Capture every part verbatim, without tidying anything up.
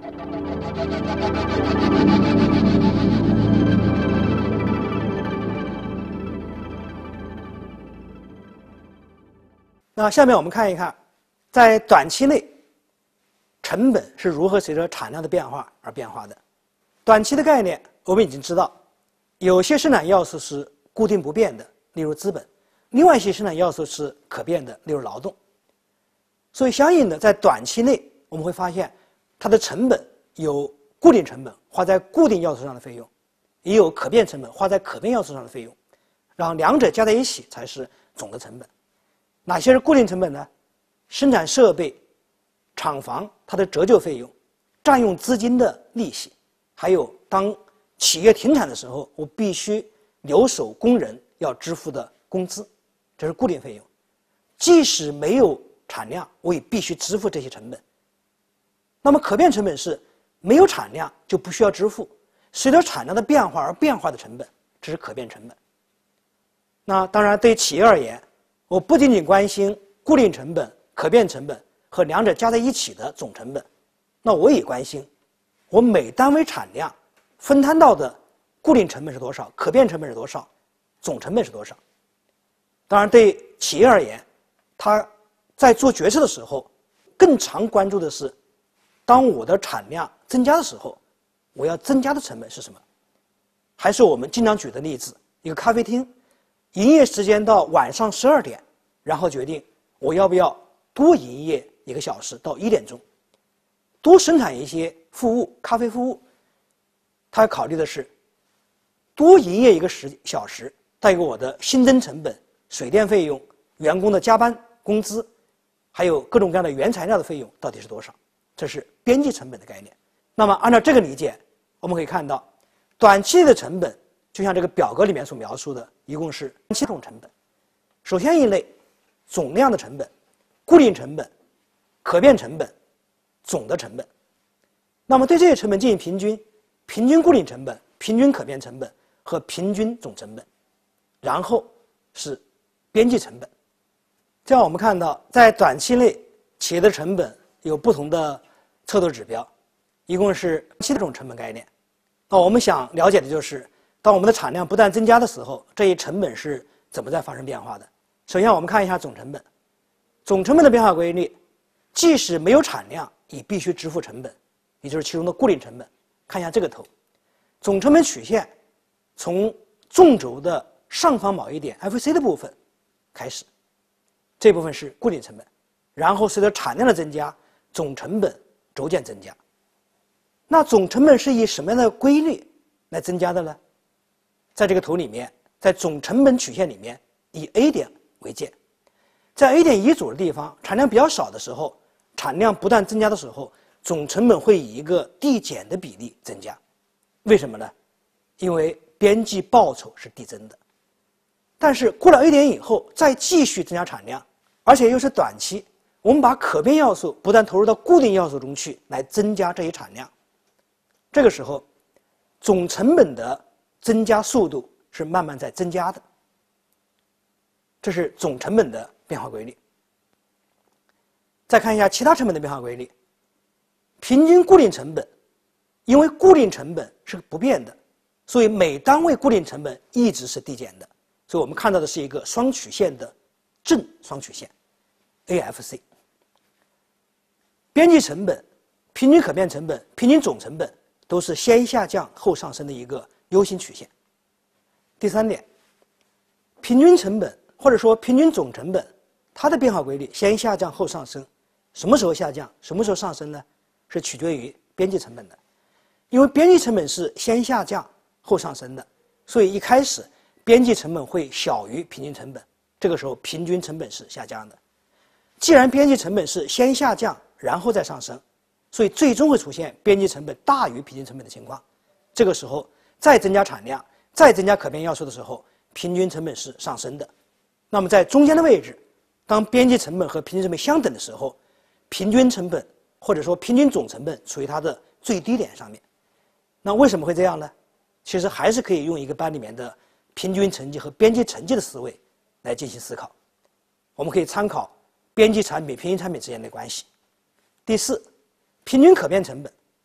那下面我们看一看，在短期内，成本是如何随着产量的变化而变化的。短期的概念我们已经知道，有些生产要素是固定不变的，例如资本；另外一些生产要素是可变的，例如劳动。所以相应的，在短期内我们会发现，它的成本有固定成本花在固定要素上的费用，也有可变成本花在可变要素上的费用，然后两者加在一起才是总的成本。哪些是固定成本呢？生产设备、厂房它的折旧费用、占用资金的利息，还有当企业停产的时候，我必须留守工人要支付的工资，这是固定费用。即使没有产量，我也必须支付这些成本。那么可变成本是没有产量就不需要支付，随着产量的变化而变化的成本，这是可变成本。那当然，对企业而言，我不仅仅关心固定成本、可变成本和两者加在一起的总成本，那我也关心我每单位产量分摊到的固定成本是多少，可变成本是多少，总成本是多少。当然，对企业而言，他在做决策的时候，更常关注的是，当我的产量增加的时候，我要增加的成本是什么？还是我们经常举的例子，一个咖啡厅，营业时间到晚上十二点，然后决定我要不要多营业一个小时到一点钟，多生产一些服务，咖啡服务。他要考虑的是，多营业一个时小时带给我的新增成本、水电费用、员工的加班工资，还有各种各样的原材料的费用到底是多少？这是边际成本的概念。那么按照这个理解，我们可以看到，短期的成本就像这个表格里面所描述的，一共是七种成本。首先一类，总量的成本、固定成本、可变成本、总的成本。那么对这些成本进行平均，平均固定成本、平均可变成本和平均总成本，然后是边际成本。这样我们看到，在短期内，企业的成本有不同的测度指标，一共是七种成本概念。那我们想了解的就是，当我们的产量不断增加的时候，这一成本是怎么在发生变化的？首先，我们看一下总成本。总成本的变化规律，即使没有产量，也必须支付成本，也就是其中的固定成本。看一下这个头，总成本曲线从纵轴的上方某一点 F C 的部分开始，这部分是固定成本，然后随着产量的增加，总成本逐渐增加。那总成本是以什么样的规律来增加的呢？在这个图里面，在总成本曲线里面，以 A 点为界，在 A 点遗嘱的地方，产量比较少的时候，产量不断增加的时候，总成本会以一个递减的比例增加。为什么呢？因为边际报酬是递增的。但是过了 A 点以后，再继续增加产量，而且又是短期，我们把可变要素不断投入到固定要素中去，来增加这一产量。这个时候，总成本的增加速度是慢慢在增加的。这是总成本的变化规律。再看一下其他成本的变化规律。平均固定成本，因为固定成本是不变的，所以每单位固定成本一直是递减的。所以我们看到的是一个双曲线的正双曲线 A F C。边际成本、平均可变成本、平均总成本都是先下降后上升的一个 U 型曲线。第三点，平均成本或者说平均总成本，它的变化规律先下降后上升。什么时候下降，什么时候上升呢？是取决于边际成本的。因为边际成本是先下降后上升的，所以一开始边际成本会小于平均成本，这个时候平均成本是下降的。既然边际成本是先下降然后再上升，所以最终会出现边际成本大于平均成本的情况。这个时候再增加产量，再增加可变要素的时候，平均成本是上升的。那么在中间的位置，当边际成本和平均成本相等的时候，平均成本或者说平均总成本处于它的最低点上面。那为什么会这样呢？其实还是可以用一个班里面的平均成绩和边际成绩的思维来进行思考。我们可以参考边际产品、平均产品之间的关系。第四，平均可变成本。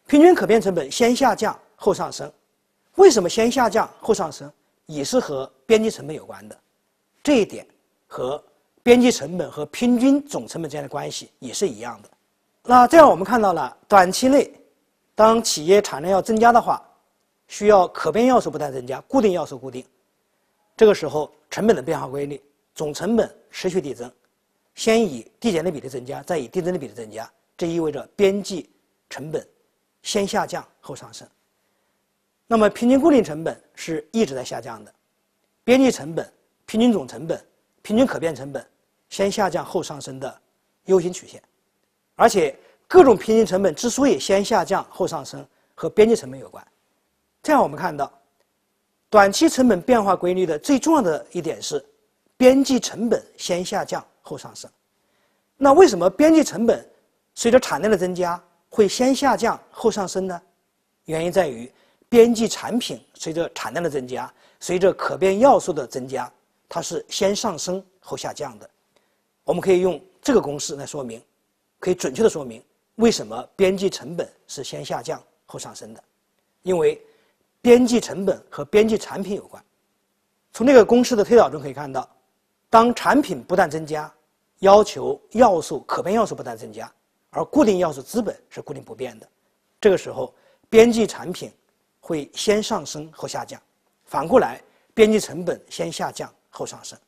平均可变成本先下降后上升。为什么先下降后上升？也是和边际成本有关的。这一点和边际成本和平均总成本之间的关系也是一样的。那这样我们看到了，短期内当企业产量要增加的话，需要可变要素不断增加，固定要素固定。这个时候成本的变化规律，总成本持续递增，先以递减的比例增加，再以递增的比例增加，这意味着边际成本先下降后上升。那么平均固定成本是一直在下降的，边际成本、平均总成本、平均可变成本先下降后上升的 U 型曲线。而且各种平均成本之所以先下降后上升，和边际成本有关。这样我们看到，短期成本变化规律的最重要的一点是边际成本先下降后上升。那为什么边际成本随着产量的增加会先下降后上升呢？原因在于边际产品随着产量的增加，随着可变要素的增加，它是先上升后下降的。我们可以用这个公式来说明，可以准确的说明为什么边际成本是先下降后上升的。因为边际成本和边际产品有关。从这个公式的推导中可以看到，当产品不断增加，要求要素可变要素不断增加，而固定要素资本是固定不变的，这个时候边际产品会先上升后下降，反过来边际成本先下降后上升。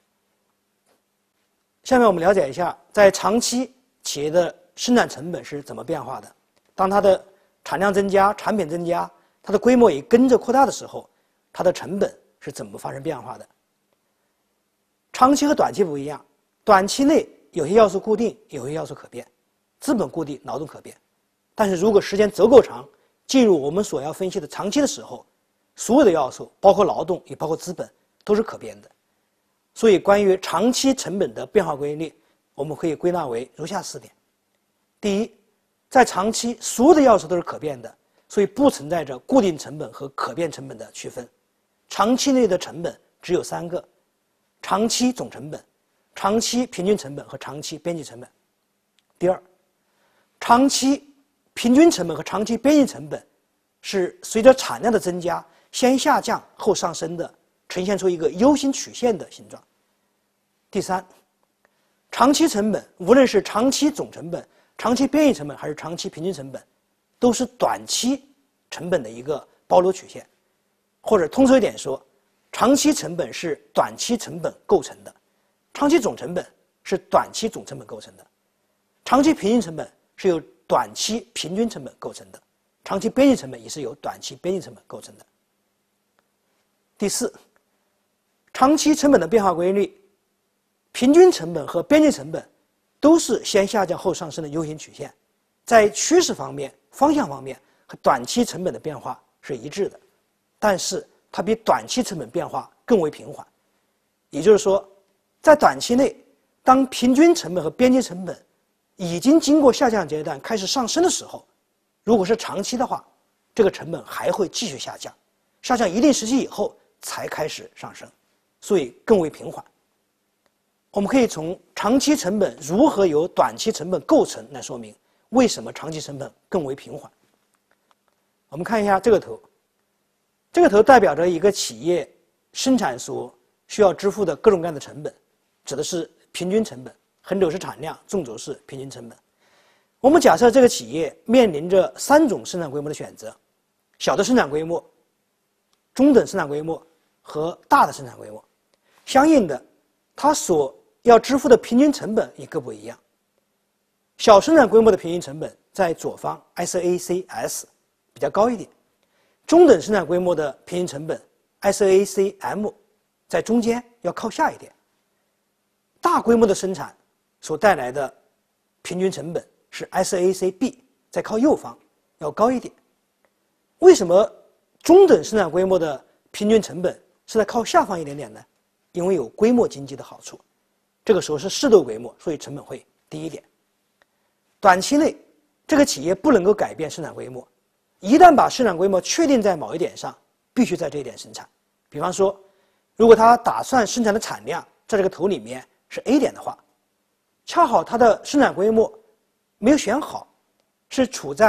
下面我们了解一下，在长期企业的生产成本是怎么变化的。当它的产量增加，产品增加，它的规模也跟着扩大的时候，它的成本是怎么发生变化的？长期和短期不一样，短期内有些要素固定，有些要素可变，资本固定，劳动可变。但是如果时间足够长，进入我们所要分析的长期的时候，所有的要素，包括劳动也包括资本，都是可变的。所以关于长期成本的变化规律，我们可以归纳为如下四点。第一，在长期所有的要素都是可变的，所以不存在着固定成本和可变成本的区分。长期内的成本只有三个：长期总成本、长期平均成本和长期边际成本。第二，长期平均成本和长期边际成本是随着产量的增加先下降后上升的，呈现出一个 U 型曲线的形状。第三，长期成本无论是长期总成本、长期边际成本还是长期平均成本，都是短期成本的一个包罗曲线，或者通俗一点说，长期成本是短期成本构成的，长期总成本是短期总成本构成的，长期平均成本是由短期平均成本构成的，长期边际成本也是由短期边际成本构成的。第四，长期成本的变化规律，平均成本和边际成本都是先下降后上升的 U 型曲线，在趋势方面、方向方面和短期成本的变化是一致的，但是它比短期成本变化更为平缓。也就是说，在短期内，当平均成本和边际成本已经经过下降阶段开始上升的时候，如果是长期的话，这个成本还会继续下降，下降一定时期以后才开始上升，所以更为平缓。我们可以从长期成本如何由短期成本构成来说明为什么长期成本更为平缓。我们看一下这个图，这个图代表着一个企业生产所需要支付的各种各样的成本，指的是平均成本，横轴是产量，纵轴是平均成本。我们假设这个企业面临着三种生产规模的选择：小的生产规模、中等生产规模和大的生产规模。相应的，它所要支付的平均成本也各不一样。小生产规模的平均成本在左方 S A C S 比较高一点，中等生产规模的平均成本 S A C M 在中间要靠下一点。大规模的生产所带来的平均成本是 S A C B 在靠右方要高一点。为什么中等生产规模的平均成本是在靠下方一点点呢？因为有规模经济的好处，这个时候是适度规模，所以成本会低一点。短期内，这个企业不能够改变生产规模，一旦把生产规模确定在某一点上，必须在这一点生产。比方说，如果他打算生产的产量在这个图里面是 A 点的话，恰好它的生产规模没有选好，是处在中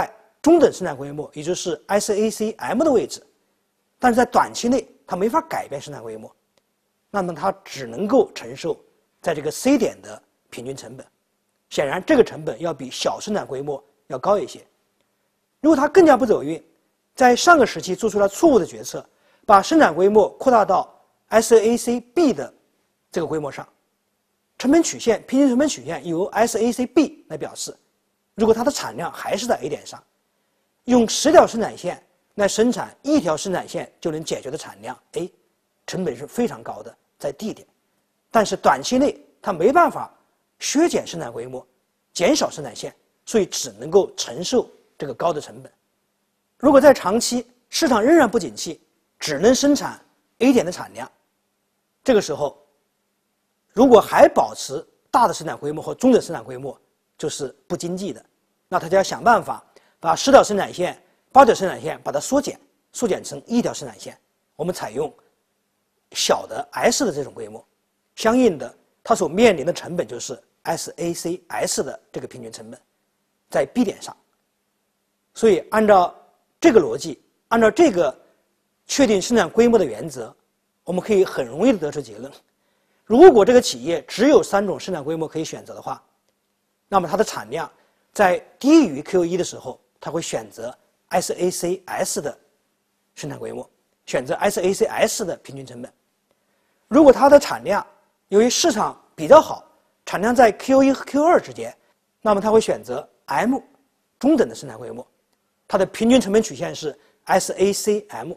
中等生产规模，也就是 S A C M 的位置，但是在短期内它没法改变生产规模，那么它只能够承受在这个 C 点的平均成本。显然，这个成本要比小生产规模要高一些。如果它更加不走运，在上个时期做出了错误的决策，把生产规模扩大到 S A C B 的这个规模上，成本曲线平均成本曲线由 S A C B 来表示。如果它的产量还是在 A 点上，用十条生产线来生产一条生产线就能解决的产量 A， 成本是非常高的，在 D 点。但是短期内它没办法削减生产规模，减少生产线，所以只能够承受这个高的成本。如果在长期市场仍然不景气，只能生产 A 点的产量，这个时候如果还保持大的生产规模或中等生产规模，就是不经济的。那它就要想办法把十条生产线、八条生产线把它缩减，缩减成一条生产线。我们采用小的 S 的这种规模，相应的它所面临的成本就是 S A C S 的这个平均成本，在 B 点上。所以按照这个逻辑，按照这个确定生产规模的原则，我们可以很容易的得出结论：如果这个企业只有三种生产规模可以选择的话，那么它的产量在低于 Q 一 的时候，它会选择 S A C S 的生产规模，选择 S A C S 的平均成本。如果它的产量由于市场比较好，产量在 Q 一 和 Q 二 之间，那么它会选择 M 中等的生产规模，它的平均成本曲线是 S A C M。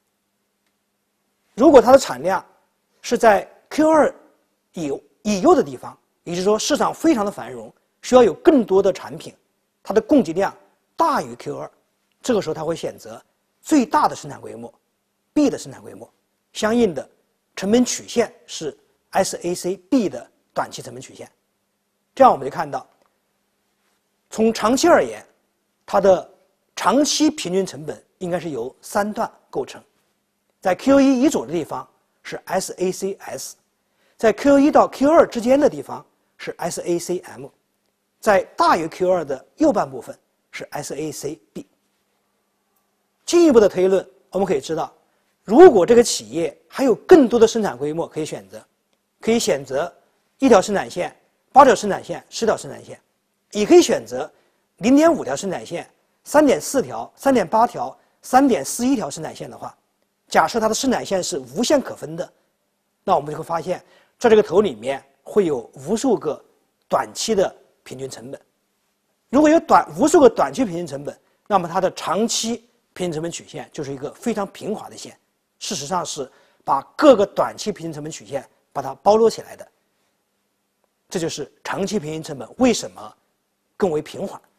如果它的产量是在 Q 二 以以右的地方，也就是说市场非常的繁荣，需要有更多的产品，它的供给量大于 Q 二， 这个时候它会选择最大的生产规模 B 的生产规模，相应的成本曲线是 S A C B 的短期成本曲线。这样我们就看到，从长期而言，它的长期平均成本应该是由三段构成。在 Q 一 以左的地方是 S A C S， 在 Q 一 到 Q 二 之间的地方是 S A C M， 在大于 Q 二 的右半部分是 S A C B。 进一步的推论，我们可以知道，如果这个企业还有更多的生产规模可以选择，可以选择一条生产线、八条生产线、十条生产线，也可以选择 零点五条生产线、三点四条、三点八条、三点四一条生产线的话，假设它的生产线是无限可分的，那我们就会发现，在这个头里面会有无数个短期的平均成本。如果有短无数个短期平均成本，那么它的长期平均成本曲线就是一个非常平滑的线，事实上是把各个短期平均成本曲线把它包罗起来的。这就是长期平均成本为什么更为平缓。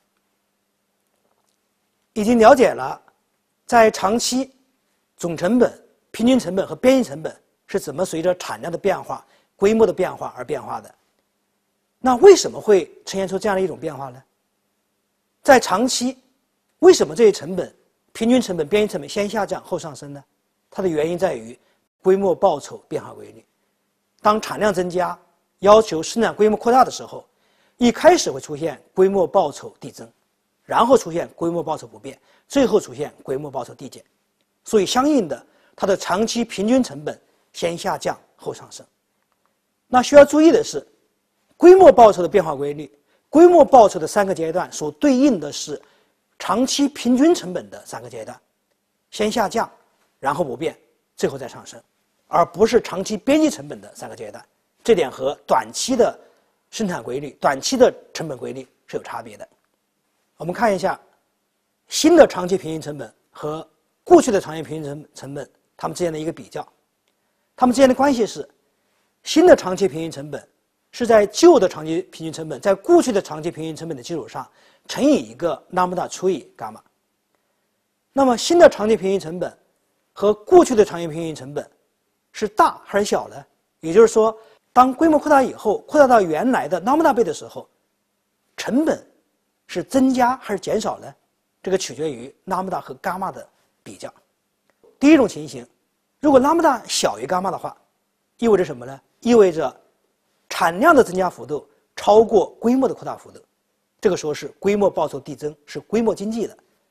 已经了解了在长期总成本、平均成本和边际成本是怎么随着产量的变化、规模的变化而变化的。那为什么会呈现出这样的一种变化呢？在长期，为什么这些成本、平均成本、边际成本先下降后上升呢？它的原因在于规模报酬变化规律。当产量增加，要求生产规模扩大的时候，一开始会出现规模报酬递增，然后出现规模报酬不变，最后出现规模报酬递减。所以相应的，它的长期平均成本先下降后上升。那需要注意的是，规模报酬的变化规律，规模报酬的三个阶段所对应的是长期平均成本的三个阶段，先下降，然后不变，最后再上升，而不是长期边际成本的三个阶段。这点和短期的生产规律、短期的成本规律是有差别的。我们看一下新的长期平均成本和过去的长期平均成本它们之间的一个比较。它们之间的关系是，新的长期平均成本是在旧的长期平均成本在过去的长期平均成本的基础上乘以一个拉姆达除以伽马。那么新的长期平均成本和过去的长期平均成本是大还是小呢？也就是说，当规模扩大以后，扩大到原来的拉姆达倍的时候，成本是增加还是减少呢？这个取决于拉姆达和伽马的比较。第一种情形，如果拉姆达小于伽马的话，意味着什么呢？意味着产量的增加幅度超过规模的扩大幅度，这个时候是规模报酬递增，是规模经济的。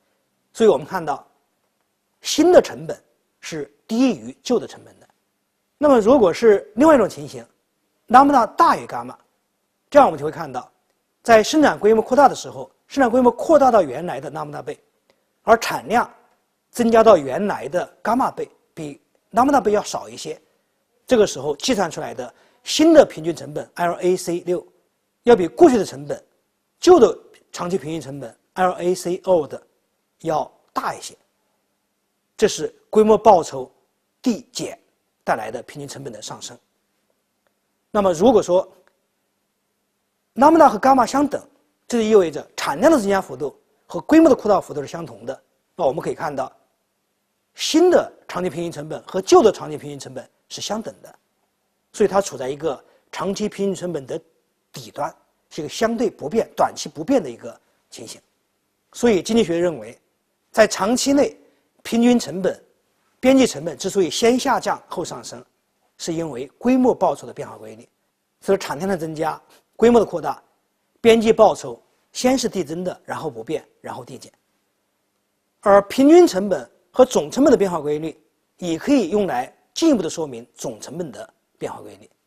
所以我们看到新的成本是低于旧的成本的。那么如果是另外一种情形，兰姆达大于伽马，这样我们就会看到，在生产规模扩大的时候，生产规模扩大到原来的兰姆达倍，而产量增加到原来的伽马倍，比兰姆达倍要少一些。这个时候计算出来的新的平均成本 L A C 六 要比过去的成本，旧的长期平均成本 L A C old 要大一些。这是规模报酬递减带来的平均成本的上升。那么如果说兰姆达和伽马相等，这就意味着产量的增加幅度和规模的扩大幅度是相同的。那我们可以看到，新的长期平均成本和旧的长期平均成本是相等的，所以它处在一个长期平均成本的底端，是一个相对不变、短期不变的一个情形。所以经济学认为，在长期内，平均成本、边际成本之所以先下降后上升，是因为规模报酬的变化规律。所以产量的增加、规模的扩大，边际报酬先是递增的，然后不变，然后递减。而平均成本和总成本的变化规律，也可以用来进一步的说明总成本的变化规律。